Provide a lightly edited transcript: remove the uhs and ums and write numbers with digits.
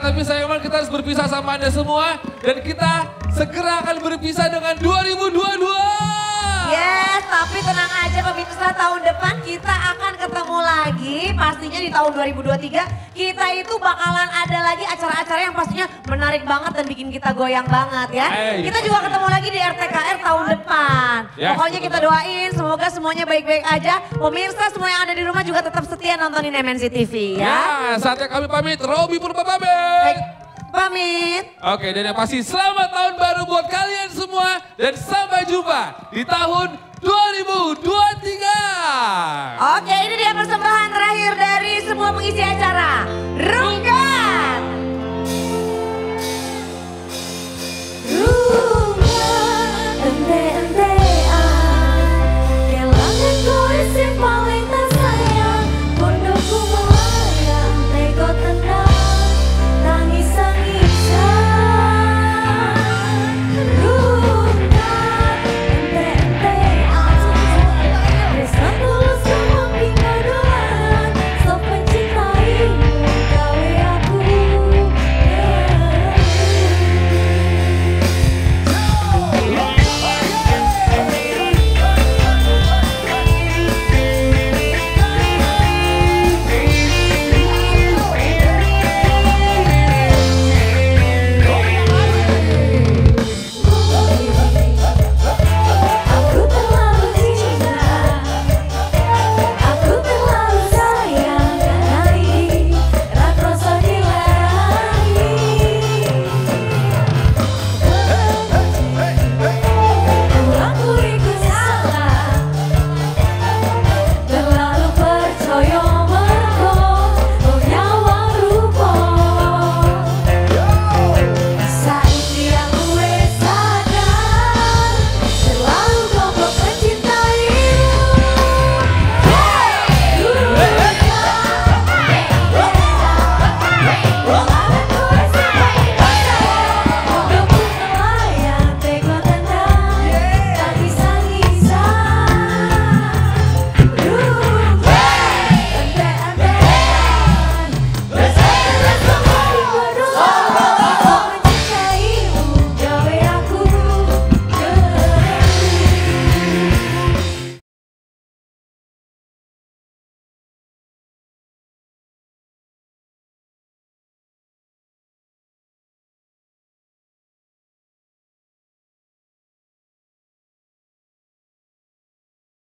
tapi sayang banget kita harus berpisah sama Anda semua. Dan kita segera akan berpisah dengan 2022. Yes, tapi tenang aja pemirsa, tahun depan kita akan ketemu lagi. Pastinya di tahun 2023 kita itu bakalan ada lagi acara-acara yang pastinya menarik banget dan bikin kita goyang banget ya. Kita juga ketemu lagi di RTKR tahun depan. Pokoknya kita doain semoga semuanya baik-baik aja. Pemirsa semua yang ada di rumah juga tetap setia nontonin MNC TV ya. Ya, saatnya kami pamit. Robby Purba pamit. Pamit. Oke, dan yang pasti selamat tahun baru buat kalian semua. Dan sampai jumpa di tahun 2023. Oke, ini dia persembahan terakhir dari semua pengisi acara. Rungkat. Rungkat.